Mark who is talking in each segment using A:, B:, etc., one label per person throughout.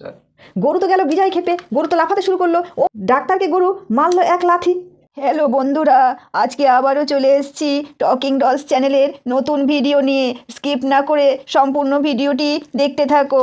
A: গরু তো গেল বিজয় খেপে, গরু তো লাফাতে শুরু করলো, ও ডাক্তারকে গরু মারলো এক লাথি। হ্যালো বন্ধুরা, আজকে আবারও চলে এসেছি টকিং ডলস চ্যানেলের নতুন ভিডিও নিয়ে। স্কিপ না করে সম্পূর্ণ ভিডিওটি দেখতে থাকো।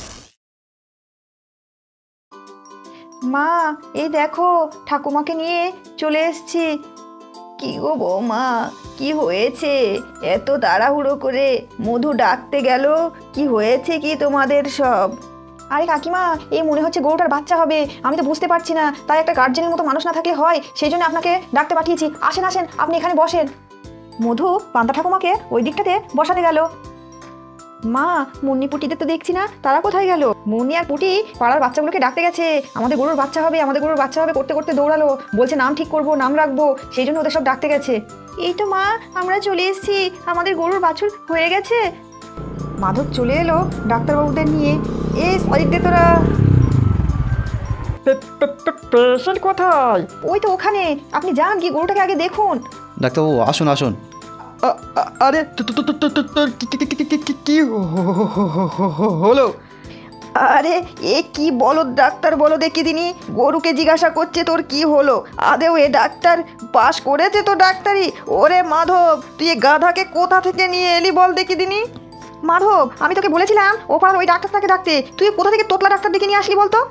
A: মা, এই দেখো ঠাকুমাকে নিয়ে চলে এসেছি। কি গো বৌমা, কি হয়েছে? এত তাড়াহুড়ো করে মধু ডাকতে গেল, কি হয়েছে কি তোমাদের সব? আরে কাকিমা, এই মনে হচ্ছে গরুটার বাচ্চা হবে, আমি তো বুঝতে পারছি না, তাই একটা গার্জেনের মতো মানুষ না থাকলে হয়, সেই জন্য আপনাকে ডাকতে পাঠিয়েছি। আসেন আসেন, আপনি এখানে বসেন। মধু পান্তা ঠাকুমাকে ওই দিকটাতে বসাতে গেল। মা, মুন্নি পুটিদের তো দেখছি না, তারা কোথায় গেল? মুন্নি আর পুটি পাড়ার বাচ্চাগুলোকে ডাকতে গেছে, আমাদের গরুর বাচ্চা হবে, আমাদের গরুর বাচ্চা হবে করতে করতে দৌড়ালো, বলছে নাম ঠিক করবো, নাম রাখবো, সেই জন্য ওদের সব ডাকতে গেছে। এই তো মা, আমরা চলে এসেছি, আমাদের গরুর বাছুর হয়ে গেছে। মাধব চলে এলো ডাক্তারবাবুদের নিয়ে। এই সাইড দে তোরা।
B: পেশেন্ট কোথায়?
A: ওই তো ওখানে, আপনি যান গিয়ে গরুটাকে আগে দেখুন।
C: ডাক্তারবাবু আসুন আসুন।
B: আরে কি হলো?
A: আরে এ কি বলো ডাক্তার, বলো দেখি দিনি। গরুকে জিজ্ঞাসা করছে তোর কি হলো, আদেও এ ডাক্তার পাশ করেছে তো ডাক্তারি? ওরে মাধব, তুই এ গাধাকে কোথা থেকে নিয়ে এলি বল দেখি দিনি। মাধব, আমি তোকে বলেছিলাম ও পাড়ার ওই ডাক্তারটাকে ডাকতে, তুই কোথা থেকে তোতলা ডাক্তার ডেকে নিয়ে আসলি বলতো?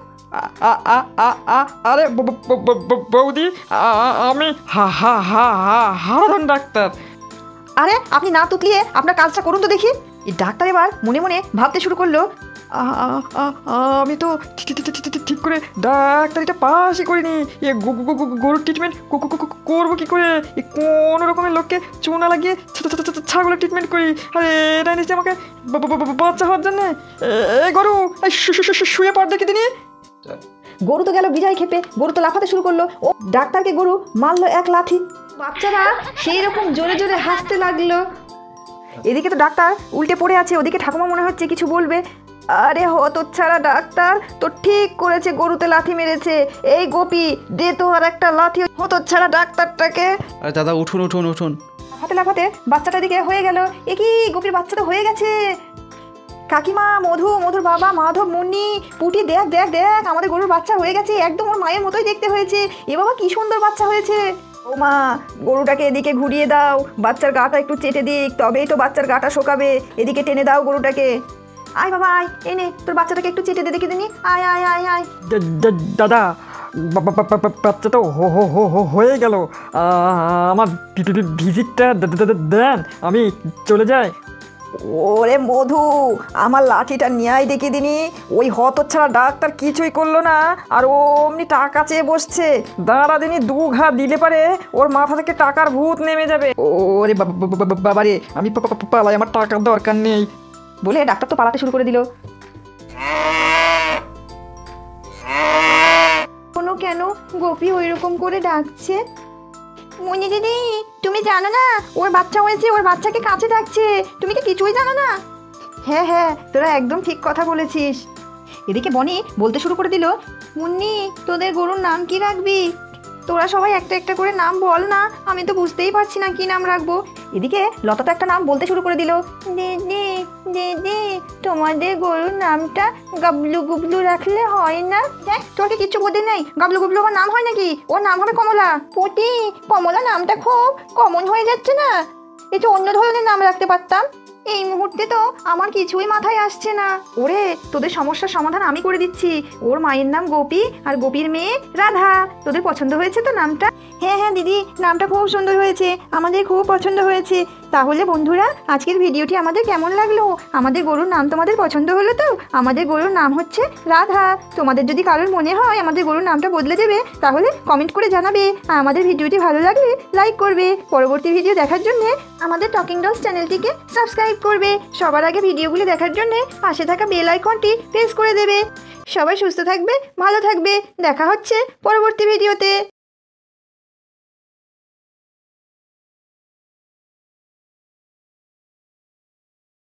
B: আরে বৌদি, আমি হারাধন ডাক্তার।
A: আরে আপনি না তুতলিয়ে আপনার কাজটা করুন তো দেখি। এই ডাক্তার এবার মনে মনে ভাবতে শুরু করলো,
B: আমি তো ঠিক করে ডাক্তারিটা পাশই করিনি, গরুর ট্রিটমেন্ট করবো কি করে? কোনো রকমের লোককে চুনা লাগিয়ে ছাগলের ট্রিটমেন্ট করি, আর এটা নিশ্চয়ই আমাকে বাচ্চা হওয়ার জন্যে। এই গরু শুয়ে পড় দেখি দিনি।
A: গরু তো গেল বিজয় খেপে, গরু তো লাফাতে শুরু করলো, ও ডাক্তারকে গরু মারলো এক লাথি। বাচ্চারা সেই রকম জোরে জোরে হাসতে লাগলো। এদিকে তো ডাক্তার উল্টে পড়ে আছে, ওদিকে ঠাকুমা মনে হচ্ছে কিছু বলবে। আরে হতচ্ছাড়া ডাক্তার তো ঠিক করেছে, গরুতে লাথি মেরেছে। এই গোপী, দে তো আর একটা লাথি হতচ্ছাড়া ডাক্তারটাকে।
C: আরে দাদা উঠুন উঠুন উঠুন।
A: লাফাতে লাফাতে বাচ্চাটা দিকে হয়ে গেল। এ কি, গোপীর বাচ্চা তো হয়ে গেছে। কাকিমা, মধু, মধুর বাবা, মাধব, মুন্নি, পুটি, দেখ দেখ দেখ, আমাদের গরুর বাচ্চা হয়ে গেছে, একদম ওর মায়ের মতোই দেখতে হয়েছে। এ বাবা, কি সুন্দর বাচ্চা হয়েছে। ও মা, গরুটাকে এদিকে ঘুরিয়ে দাও, বাচ্চার গাটা একটু চেটে দিক, তবেই তো বাচ্চার গাটা শোকাবে। এদিকে টেনে দাও গরুটাকে। আয় বাবা আয়, এনে তোর বাচ্চাটাকে একটু চেটে দে দেখে দিনি। আয় আয় আয় আয়।
B: দাদা, বাচ্চা তো হয়ে গেল, আমার ভিজিটটা দেন, আমি চলে যাই।
A: ওরে মধু, আমার লাঠিটা নিয়ে আয় দেখে দিনি। ওই হতচ্ছাড়া ডাক্তার কিছুই করলো না, আর ও অমনি টাকা চেয়ে বসছে। দাঁড়া দিনি, 2 ঘা দিলে পারে ওর মাথা থেকে টাকার ভূত নেমে যাবে। ওরে বাবারে, আমি পালাই, আমার টাকার দরকার নেই বলে ডাক্তার তো পালাতে শুরু করে দিল। কোনো কেন গোপী ওই রকম করে ডাকছে? মুনি দিদি, তুমি জানো না ওর বাচ্চা হয়েছে, ওর বাচ্চাকে কাছে ডাকছে, তুমি কি কিছুই জানো না? হ্যাঁ হ্যাঁ, তোরা একদম ঠিক কথা বলেছিস। এদিকে বনি বলতে শুরু করে দিল, মুন্নি, তোদের গরুর নাম কি রাখবি? তোরা সবাই একটা একটা করে নাম বল না, আমি তো বুঝতেই পারছি না কি নাম রাখবো। এদিকে লতা তো একটা নাম বলতে শুরু করে দিল, দিদি দিদি, তোমাদের গরুর নামটা গাবলু গুবলু রাখলে হয় না? দেখ, তোকে কিচ্ছু বোঝে নেই, গাবলু গুবলু আমার নাম হয় নাকি? ওর নাম হবে কমলা। পুটি, কমলা নামটা খুব কমন হয়ে যাচ্ছে না, একটু অন্য ধরনের নাম রাখতে পারতাম। এই মুহূর্তে তো আমার কিছুই মাথায় আসছে না। ওরে, তোদের সমস্যার সমাধান আমি করে দিচ্ছি। ওর মায়ের নাম গোপী আর গোপীর মেয়ে রাধা। তোদের পছন্দ হয়েছে তো নামটা? হ্যাঁ হ্যাঁ দিদি, নামটা খুব সুন্দর হয়েছে, আমাদের খুব পছন্দ হয়েছে। তাহলে বন্ধুরা, আজকের ভিডিওটি আমাদের কেমন লাগলো? আমাদের গরুর নাম তোমাদের পছন্দ হলো তো? আমাদের গরুর নাম হচ্ছে রাধা। তোমাদের যদি কারোর মনে হয় আমাদের গরুর নামটা বদলে দেবে, তাহলে কমেন্ট করে জানাবে। আর আমাদের ভিডিওটি ভালো লাগলে লাইক করবে। পরবর্তী ভিডিও দেখার জন্য আমাদের টকিং ডলস চ্যানেলটিকে সাবস্ক্রাইব করবে। সবার আগে ভিডিওগুলি দেখার জন্য পাশে থাকা বেল আইকনটি প্রেস করে দেবে। সবাই সুস্থ থাকবে, ভালো থাকবে, দেখা হচ্ছে পরবর্তী ভিডিওতে।